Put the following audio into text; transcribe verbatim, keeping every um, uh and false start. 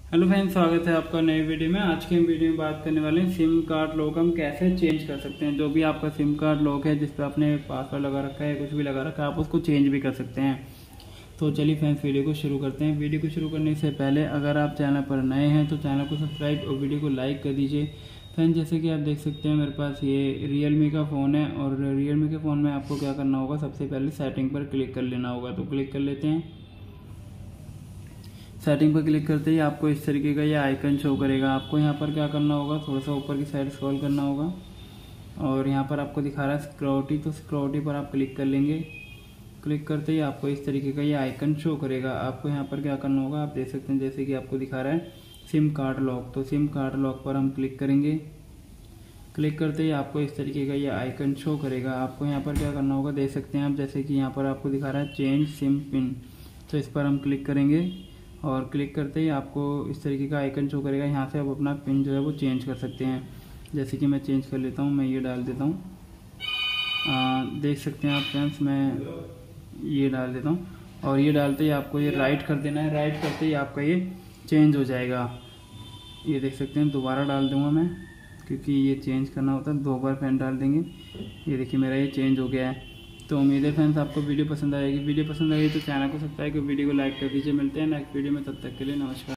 Hello friends, स्वागत है आपका नई वीडियो में। आज के हम वीडियो में बात करने वाले हैं सिम कार्ड लॉक हम कैसे चेंज कर सकते हैं। जो भी आपका सिम कार्ड लॉक है, जिस पर आपने पासवर्ड लगा रखा है, कुछ भी लगा रखा है, आप उसको चेंज भी कर सकते हैं। तो चलिए फ्रेंड्स, वीडियो को शुरू करते हैं। वीडियो को शुरू करने से पहले अगर आप चैनल पर नए हैं तो चैनल को सब्सक्राइब और वीडियो को लाइक कर दीजिए। फ्रेंड्स, जैसे कि आप देख सकते हैं, मेरे पास ये रियलमी का फ़ोन है और रियलमी के फ़ोन में आपको क्या करना होगा, सबसे पहले सेटिंग पर क्लिक कर लेना होगा। तो क्लिक कर लेते हैं। सेटिंग पर क्लिक करते ही आपको इस तरीके का ये आइकन शो करेगा। आपको यहाँ पर क्या करना होगा, थोड़ा सा ऊपर की साइड स्क्रॉल करना होगा और यहाँ पर आपको दिखा रहा है सिक्योरिटी, तो सिक्योरिटी पर आप क्लिक कर लेंगे। क्लिक करते ही आपको इस तरीके का ये आइकन शो करेगा। आपको यहाँ पर क्या करना होगा, आप देख सकते हैं, जैसे कि आपको दिखा रहा है सिम कार्ड लॉक। तो सिम कार्ड लॉक पर हम क्लिक करेंगे। क्लिक करते ही आपको इस तरीके का ये आइकन शो करेगा। आपको यहाँ पर क्या करना होगा, देख सकते हैं आप, जैसे कि यहाँ पर आपको दिखा रहा है चेंज सिम पिन। तो इस पर हम क्लिक करेंगे और क्लिक करते ही आपको इस तरीके का आइकन शो करेगा। यहाँ से आप अपना पिन जो है वो चेंज कर सकते हैं। जैसे कि मैं चेंज कर लेता हूँ, मैं ये डाल देता हूँ। देख सकते हैं आप फ्रेंड्स, मैं ये डाल देता हूँ और ये डालते ही आपको ये राइट कर देना है। राइट करते ही आपका ये चेंज हो जाएगा। ये देख सकते हैं, दोबारा डाल दूँगा मैं, क्योंकि ये चेंज करना होता है, दो बार पेन डाल देंगे। ये देखिए, मेरा ये चेंज हो गया है। तो उम्मीद है फ्रेंड्स आपको वीडियो पसंद आएगी। वीडियो पसंद आएगी तो चैनल को सब्सक्राइब कर वीडियो को लाइक कर दीजिए। मिलते हैं नेक्स्ट वीडियो में, तब तक के लिए नमस्कार।